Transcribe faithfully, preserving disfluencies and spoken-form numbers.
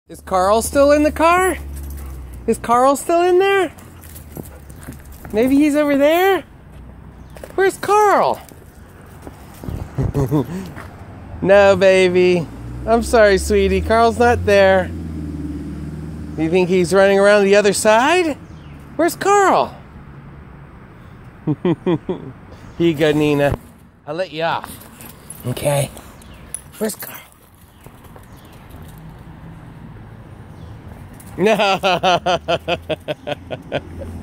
Is Karl still in the car? Is Karl still in there? Maybe he's over there? Where's Karl? No, baby. I'm sorry, sweetie. Karl's not there. You think he's running around the other side? Where's Karl? Here you go, Nina. I'll let you off. Okay. Where's Karl? No.